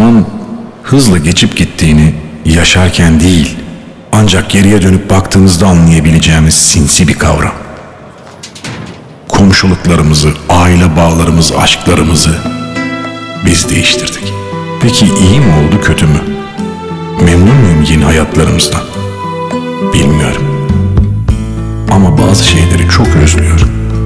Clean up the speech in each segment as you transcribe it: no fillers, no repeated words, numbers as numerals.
Zaman hızla geçip gittiğini yaşarken değil, ancak geriye dönüp baktığımızda anlayabileceğimiz sinsi bir kavram. Komşuluklarımızı, aile bağlarımızı, aşklarımızı biz değiştirdik. Peki iyi mi oldu, kötü mü? Memnun muyum yeni hayatlarımızdan? Bilmiyorum. Ama bazı şeyleri çok özlüyorum.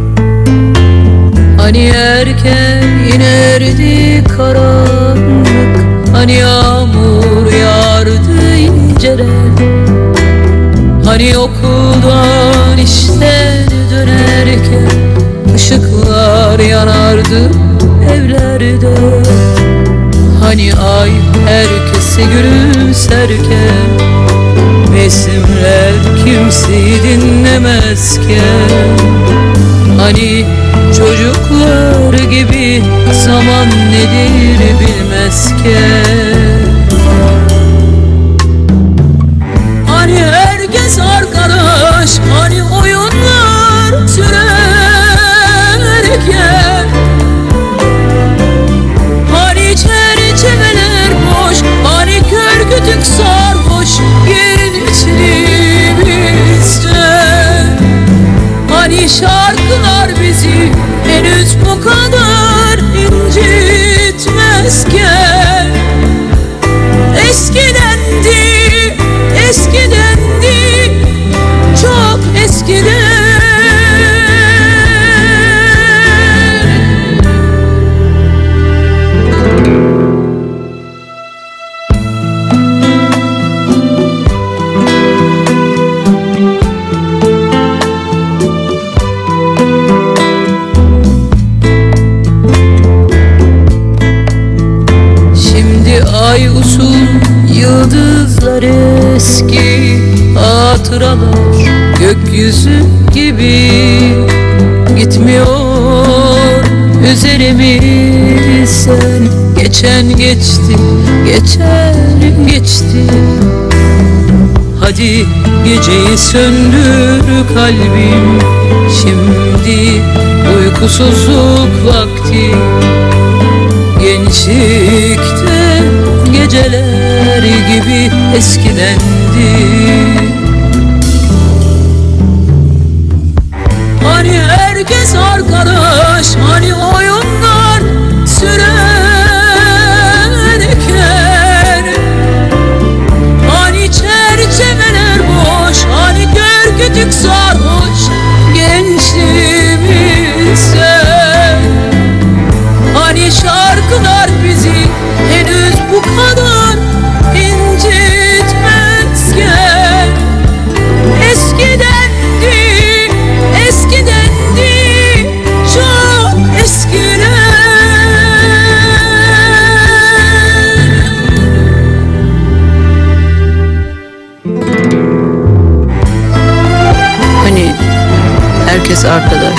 Hani erken inerdi karanlık, hani yağmur yağardı inceden, hani okuldan işten dönerken ışıklar yanardı evlerde. Hani ay herkese gülümserken, mevsimler kimseyi dinlemezken, hani çocuklar gibi zaman nedir bilmezken, hani herkes arkadaş, hani oyunlar sürerken, hani çerçeveler boş, hani kör kütük sarhoş gençliğimizde, hani şarkılar bizi henüz bu kadar incitmezken, eskidendi, eskidendi, çok eskiden. Ay usul yıldızlar eski hatıralar, gökyüzü gibi gitmiyor üzerimizden. Geçen geçti, geçen geçti. Hadi geceyi söndür kalbim, şimdi uykusuzluk vakti. Gençlikte geceler gibi eskidendi. Hani herkes arkadaş, hani oyunlar sürerken, hani çerçeveler boş, hani kör kütük sarhoş gençliğimizde, hani şarkılar bizi henüz bu kadar incitmezken, eskidendi, eskidendi, çok eskiden. Hani herkes arkadaş,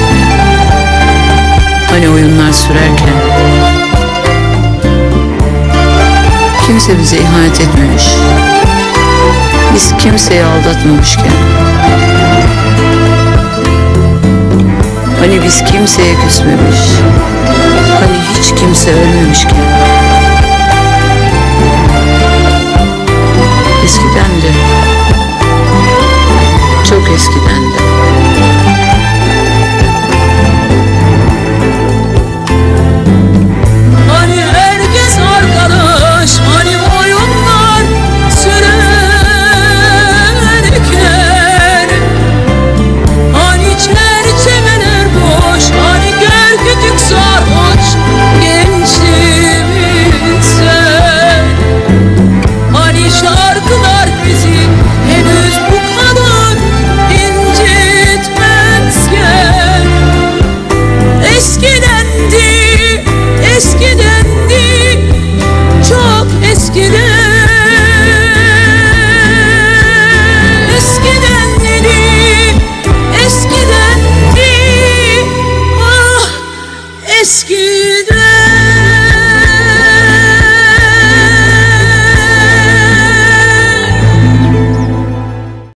hani oyunlar sürerken, kimse bize ihanet etmemiş, biz kimseyi aldatmamışken, hani biz kimseye küsmemiş, hani hiç kimse ölmemişken.